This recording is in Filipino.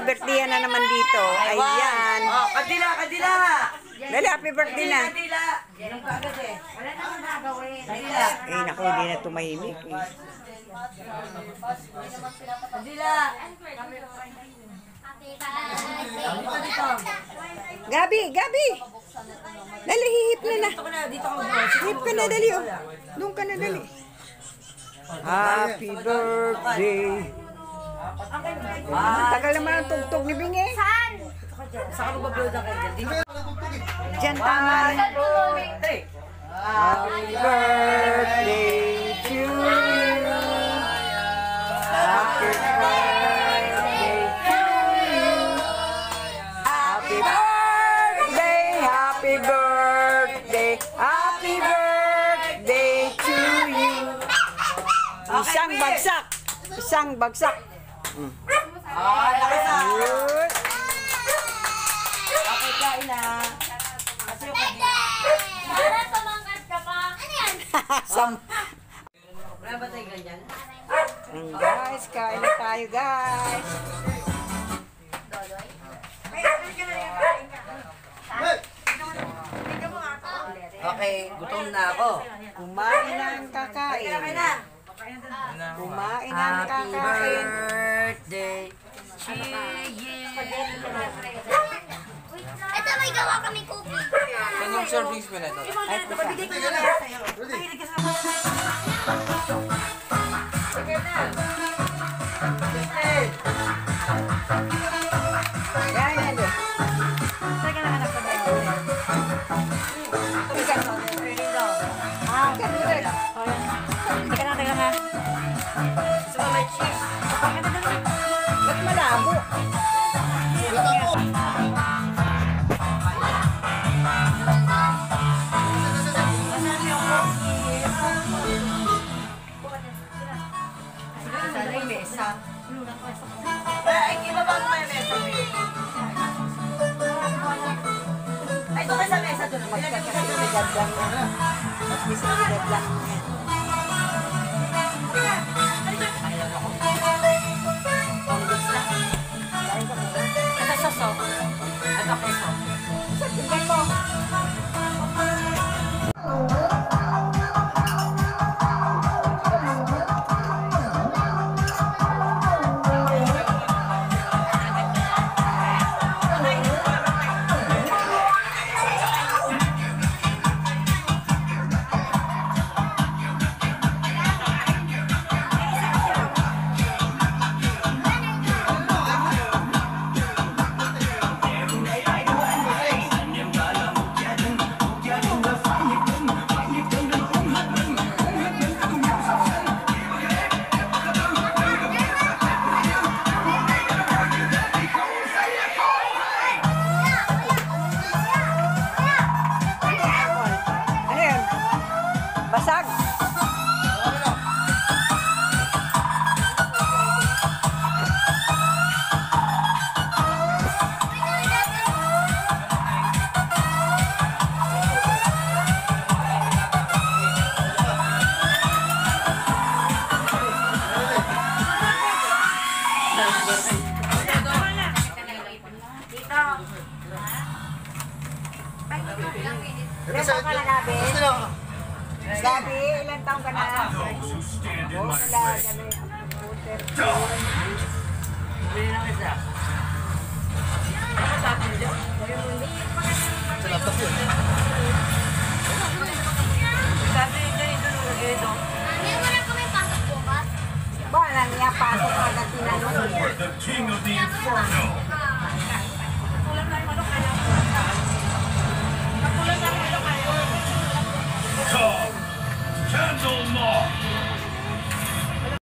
birthday na naman dito. Ayan. Oh, kadila, kadila. Dali, happy birthday na. Kadila. Ganun ka agad eh. Wala na akong nagawin. Kadila. Eh, naku, hindi na tumahimik eh. Kadila. Gabi, Gabi! Dali, hihip na na. Dito ako. Hihip ka na, dali oh. Doon ka na, dali. Happy birthday. Tagal naman ang tugtog ni Bingi. Saan ka mag-upload na kayo dyan? Diyan tama rin. Happy birthday to you. Happy birthday to you. Happy birthday, happy birthday, happy birthday to you. Isang bagsak. Isang bagsak. Lakas ah. Good. Okay, kain na. Kasi yung kadila. Para tumangkat ka pa. Ano yan? Wala ba tayo ganyan? Guys, kain na tayo, guys. Okay, gutom na ako. Kumain na ang kakain. Kumain na ang Happy kakain. birthday to you. Ito, may gawa kami cookie. Yan yung servings mo na ito. Ay, pusa. Yan, yan, yan. Ah, ganun rin. Ba't malabo? Sana yung mesa. Ay, ibaba mo yung mesa. Ay, doon ka sa mesa doon. Magkakasilidad lang na. Magkakasilidad lang na. Ito soso. Ito keso. Tignan mo. Ano yan? Basag? Ilan taong ka na, Gabi? Gabi, ilan taong ka na? Oh, wala, Gabi. Bili lang isa. Sa laptop yun. Sabi yung ganito nung lagay ito. Hindi mo na kami pasok bukas. Ba, niya pasok ka na tinanong. For the king of the inferno. Come, Candlemoth.